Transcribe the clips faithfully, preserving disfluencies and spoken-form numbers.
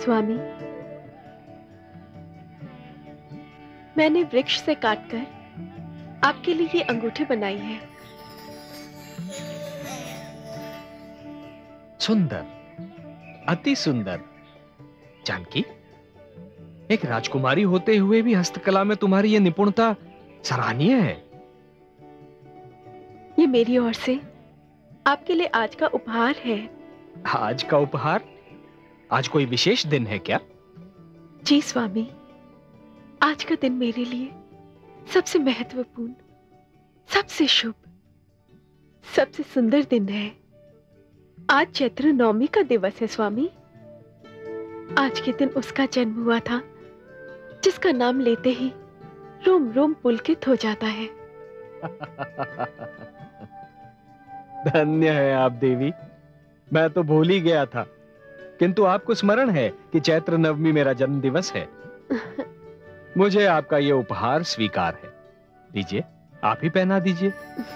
स्वामी, मैंने वृक्ष से काटकर आपके लिए ये अंगूठी बनाई है। सुंदर, अति सुंदर। जानकी, एक राजकुमारी होते हुए भी हस्तकला में तुम्हारी यह निपुणता सराहनीय है। ये मेरी ओर से आपके लिए आज का उपहार है। आज का उपहार? आज कोई विशेष दिन है क्या? जी स्वामी, आज का दिन मेरे लिए सबसे महत्वपूर्ण, सबसे शुभ, सबसे सुंदर दिन है। आज चैत्र नवमी का दिवस है स्वामी। आज के दिन उसका जन्म हुआ था जिसका नाम लेते ही रोम रोम पुलकित हो जाता है। धन्य है आप देवी, मैं तो भूल ही गया था, किंतु आपको स्मरण है कि चैत्र नवमी मेरा जन्म दिवस है। मुझे आपका यह उपहार स्वीकार है। दीजिए, आप ही पहना दीजिए।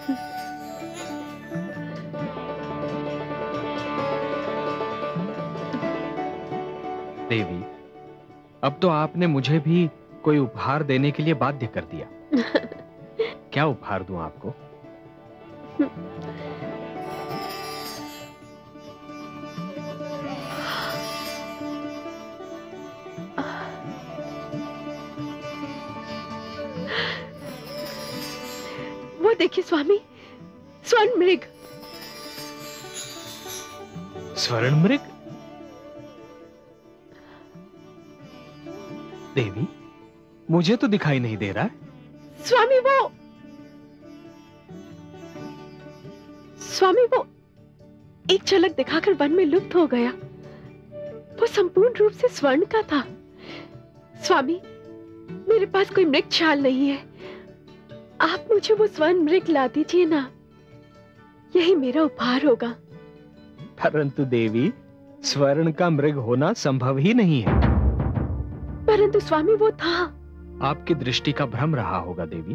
देवी, अब तो आपने मुझे भी कोई उपहार देने के लिए बाध्य कर दिया। क्या उपहार दूं आपको? वो देखिए स्वामी, स्वर्ण मृग। स्वर्ण मृग? देवी, मुझे तो दिखाई नहीं दे रहा है। स्वामी वो स्वामी वो एक झलक दिखाकर वन में लुप्त हो गया। वो संपूर्ण रूप से स्वर्ण का था। स्वामी, मेरे पास कोई मृग छाल नहीं है। आप मुझे वो स्वर्ण मृग ला दीजिए ना, यही मेरा उपहार होगा। परंतु देवी, स्वर्ण का मृग होना संभव ही नहीं है। परंतु स्वामी वो था। आपकी दृष्टि का भ्रम रहा होगा देवी,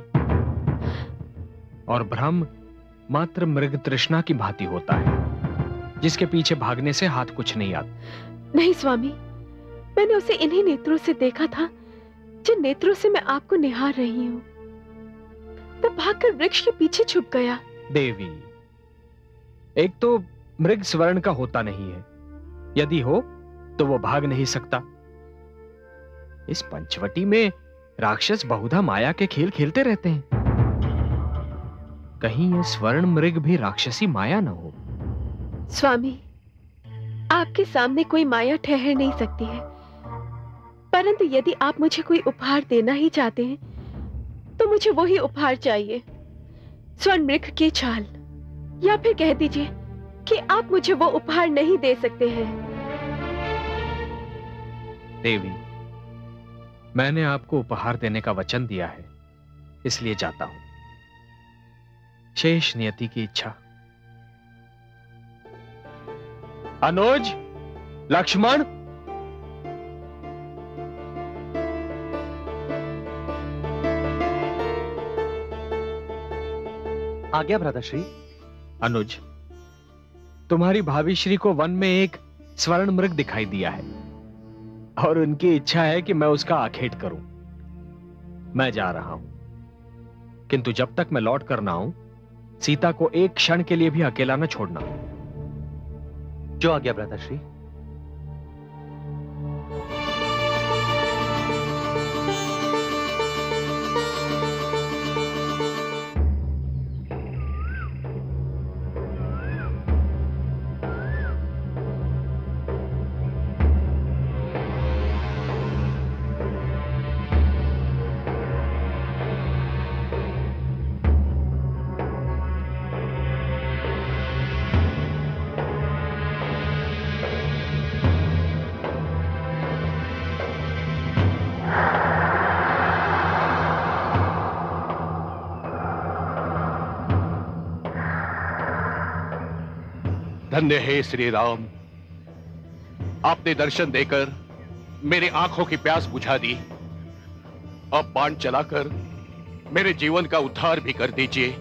और भ्रम मात्र मृग तृष्णा की भांति होता है, जिसके पीछे भागने से हाथ कुछ नहीं आता। नहीं स्वामी, मैंने उसे इन्हीं नेत्रों से देखा था जिन नेत्रों से मैं आपको निहार रही हूँ। वो भागकर वृक्ष के पीछे छुप गया। देवी, एक तो मृग स्वर्ण का होता नहीं है, यदि हो तो वो भाग नहीं सकता। इस पंचवटी में राक्षस बहुधा माया के खेल खेलते रहते हैं। कहीं ये स्वर्ण मृग भी राक्षसी माया न हो। स्वामी, आपके सामने कोई माया ठहर नहीं सकती है, परंतु यदि आप मुझे कोई उपहार देना ही चाहते हैं तो मुझे वही उपहार चाहिए, स्वर्ण मृग की छाल। या फिर कह दीजिए कि आप मुझे वो उपहार नहीं दे सकते हैं। देवी, मैंने आपको उपहार देने का वचन दिया है, इसलिए जाता हूं। शेष नियति की इच्छा। अनुज, लक्ष्मण, आज्ञा भ्राताश्री। अनुज, तुम्हारी भाभी श्री को वन में एक स्वर्ण मृग दिखाई दिया है और उनकी इच्छा है कि मैं उसका आखेट करूं। मैं जा रहा हूं, किंतु जब तक मैं लौट कर ना आऊं, सीता को एक क्षण के लिए भी अकेला न छोड़ना। जो आज्ञा भ्राताश्री। धन्य हे श्री राम, आपने दर्शन देकर मेरी आंखों की प्यास बुझा दी। अब बाण चलाकर मेरे जीवन का उद्धार भी कर दीजिए।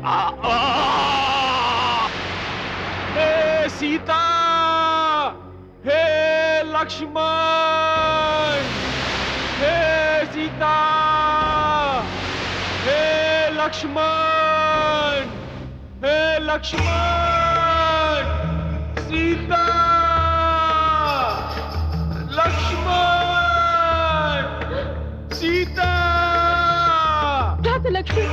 हे सीता, हे लक्ष्मण, हे सीता, हे लक्ष्मण, हे लक्ष्मण, सीता, लक्ष्मण, सीता। भ्राता लक्ष्मण,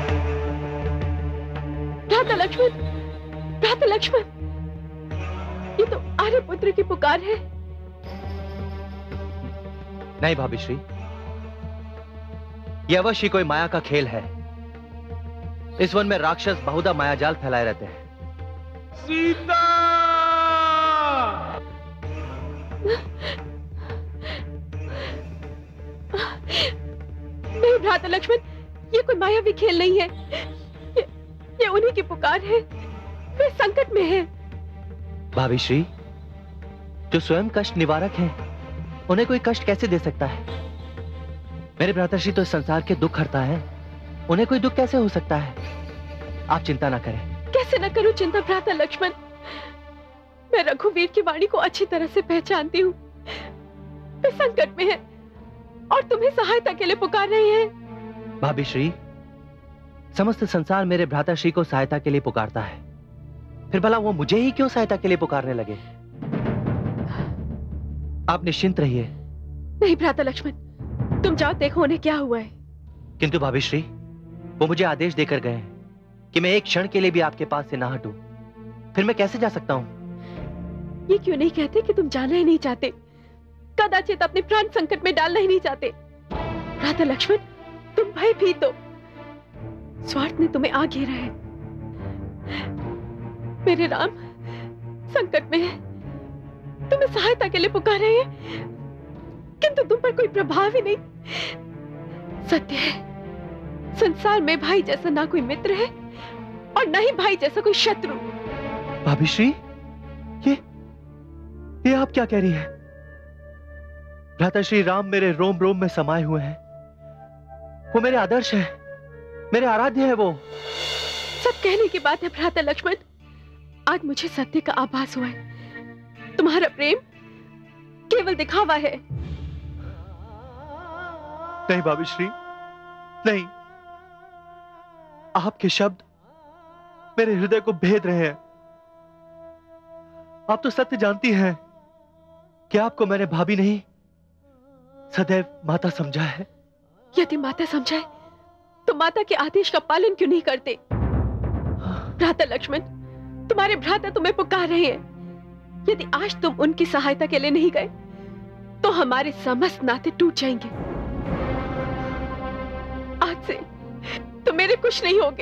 भ्राता लक्ष्मण, भ्राता लक्ष्मण, ये तो आर्यपुत्र की पुकार है। नहीं भाभी श्री, यह अवश्य कोई माया का खेल है। इस वन में राक्षस बहुधा मायाजाल फैलाए रहते हैं। सीता, नहीं भ्राता लक्ष्मण, ये कोई मायावी खेल नहीं है। ये, ये उन्हीं की पुकार है। वे संकट में हैं। भाभी श्री, जो स्वयं कष्ट निवारक हैं, उन्हें कोई कष्ट कैसे दे सकता है? मेरे भ्राताश्री तो इस संसार के दुख हरता है, उन्हें कोई दुख कैसे हो सकता है? आप चिंता ना करें। कैसे न करूं चिंता भ्राता लक्ष्मण? मैं रघुवीर की वाणी को अच्छी तरह से पहचानती हूँ। वे संकट में हैं और तुम्हें सहायता के लिए पुकार रहे हैं। भाभी श्री, समस्त संसार मेरे भ्राताश्री को सहायता के लिए पुकारता है, फिर भला वो मुझे ही क्यों सहायता के लिए पुकारने लगे? आप निश्चिंत रहिए। नहीं भ्राता लक्ष्मण, तुम जाओ, देखो उन्हें क्या हुआ है। किंतु भाभी श्री, वो मुझे आदेश देकर गए हैं कि मैं एक क्षण के लिए भी आपके पास से ना हटूं। फिर मैं कैसे जा सकता हूं? ये क्यों नहीं कहते कि तुम जाना ही नहीं चाहते, कदाचित अपने प्राण संकट में डालना ही नहीं चाहते? भ्राता लक्ष्मण, तुम भयभीत हो। स्वार्थ ने तुम्हें आ घेरा है। मेरे राम संकट में है, तुम्हें सहायता के लिए पुकार रहे हैं, किंतु तुम पर कोई प्रभाव ही नहीं। सत्य है, संसार में भाई जैसा ना कोई मित्र है और ना ही भाई जैसा कोई शत्रु। भाभी श्री, ये ये आप क्या कह रही हैं? भ्राता श्री राम मेरे रोम रोम में समाये हुए हैं। वो मेरे आदर्श है, मेरे आराध्य है वो। सब कहने की बात है भ्राता लक्ष्मण। आज मुझे सत्य का आभास हुआ है। तुम्हारा प्रेम केवल दिखावा है। नहीं भाभी श्री, नहीं। आपके शब्द मेरे हृदय को भेद रहे हैं। आप तो सत्य जानती हैं कि आपको मैंने भाभी नहीं, सदैव माता समझा है। यदि माता समझाए तो माता के आदेश का पालन क्यों नहीं करते? भ्राता लक्ष्मण, तुम्हारे भ्राता तुम्हें पुकार रहे हैं। यदि आज तुम उनकी सहायता के लिए नहीं गए तो हमारे समस्त नाते टूट जाएंगे। आज से तुम मेरे कुछ नहीं होगे।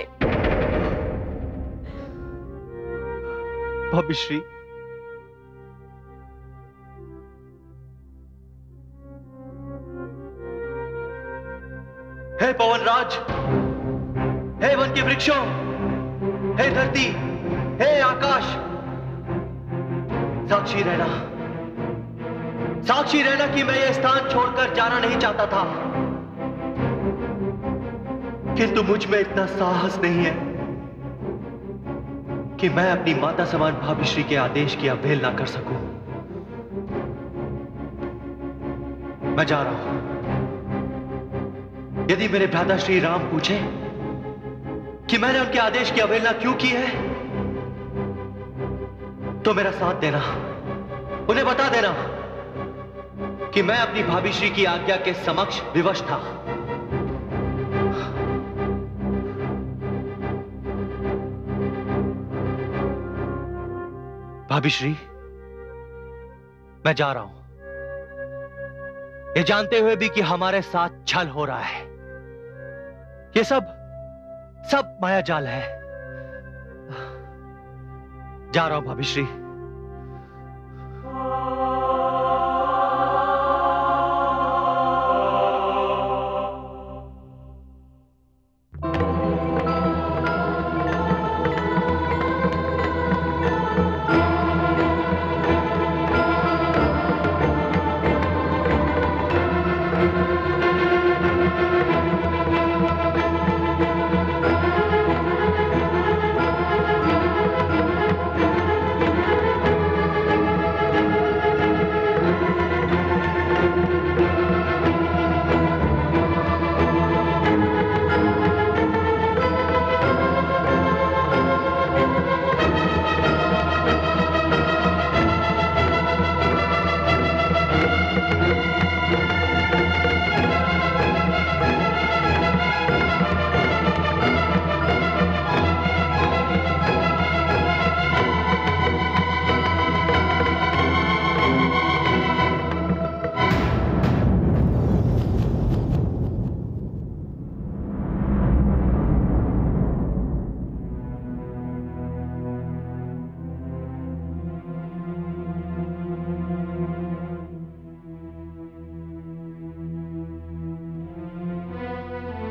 भाभी श्री, हे पवनराज, हे वन के वृक्षों, हे धरती, हे आकाश, साक्षी रहना, साक्षी रहना कि मैं यह स्थान छोड़कर जाना नहीं चाहता था, किंतु मुझ में इतना साहस नहीं है कि मैं अपनी माता समान भाभी श्री के आदेश की अवहेलना कर सकूं। मैं जा रहा हूं। यदि मेरे भ्राता श्री राम पूछे कि मैंने उनके आदेश की अवहेलना क्यों की है, तो मेरा साथ देना, उन्हें बता देना कि मैं अपनी भाभी श्री की आज्ञा के समक्ष विवश था। भाभी श्री, मैं जा रहा हूं, ये जानते हुए भी कि हमारे साथ छल हो रहा है। ये सब सब माया जाल है। जा रहा हूं भाभी श्री।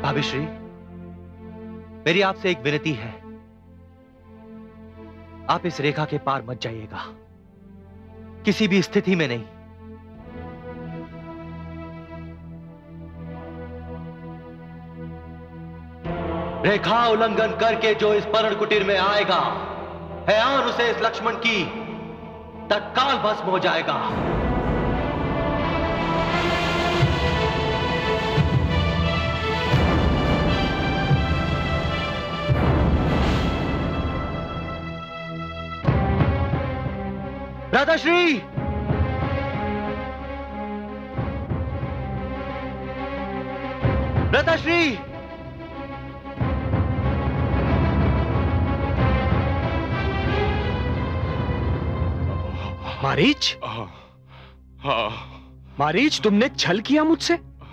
भाभीश्री, मेरी आपसे एक विनती है, आप इस रेखा के पार मत जाइएगा, किसी भी स्थिति में नहीं। रेखा उल्लंघन करके जो इस पर्ण कुटीर में आएगा, हयान उसे इस लक्ष्मण की तत्काल भस्म हो जाएगा। भ्राताश्री, भ्राताश्री, मारीच, हाँ, हाँ, मारीच, तुमने छल किया मुझसे?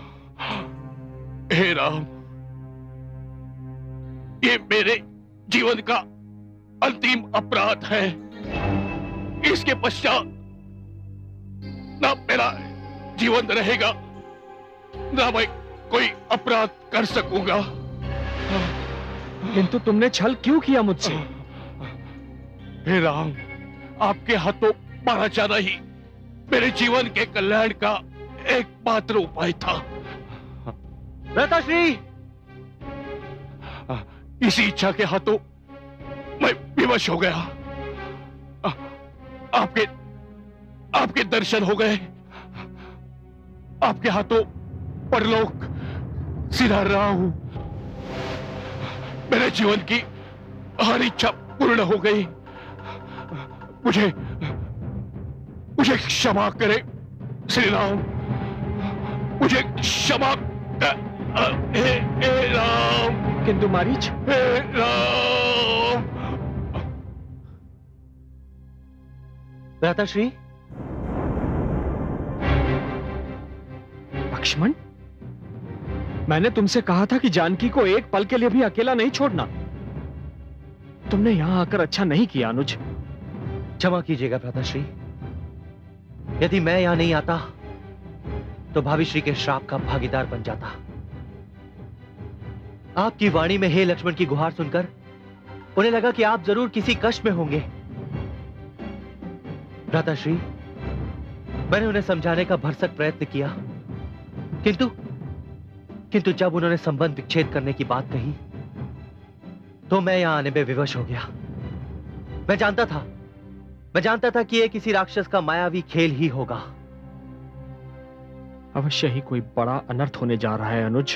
हे राम, ये मेरे जीवन का अंतिम अपराध है। इसके पश्चात ना मेरा जीवन रहेगा, ना मैं कोई अपराध कर सकूंगा। किंतु तुमने छल क्यों किया मुझसे? हे राम, आपके हाथों मारा जाना ही मेरे जीवन के कल्याण का एकमात्र उपाय था। भ्राताश्री, इसी इच्छा के हाथों मैं विवश हो गया। आपके आपके दर्शन हो गए, आपके हाथों परलोक सिधार रहा हूं। मेरे जीवन की हर इच्छा पूर्ण हो गई। मुझे मुझे क्षमा करे श्री राम, मुझे क्षमा कर, हे, हे राम। किंतु मारीच, हे राम। भ्राताश्री, लक्ष्मण, मैंने तुमसे कहा था कि जानकी को एक पल के लिए भी अकेला नहीं छोड़ना। तुमने यहां आकर अच्छा नहीं किया अनुज। क्षमा कीजिएगा भ्राताश्री, यदि मैं यहां नहीं आता तो भाभीश्री के श्राप का भागीदार बन जाता। आपकी वाणी में हे लक्ष्मण की गुहार सुनकर उन्हें लगा कि आप जरूर किसी कष्ट में होंगे। भ्राताश्री, मैंने उन्हें समझाने का भरसक प्रयत्न किया, किंतु किंतु जब उन्होंने संबंध विच्छेद करने की बात कही तो मैं यहां आने में विवश हो गया। मैं जानता था मैं जानता था कि यह किसी राक्षस का मायावी खेल ही होगा। अवश्य ही कोई बड़ा अनर्थ होने जा रहा है अनुज।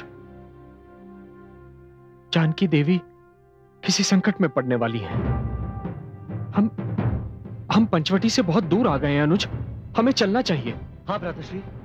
जानकी देवी किसी संकट में पड़ने वाली है। हम हम पंचवटी से बहुत दूर आ गए हैं अनुज, हमें चलना चाहिए। हाँ भ्राताश्री,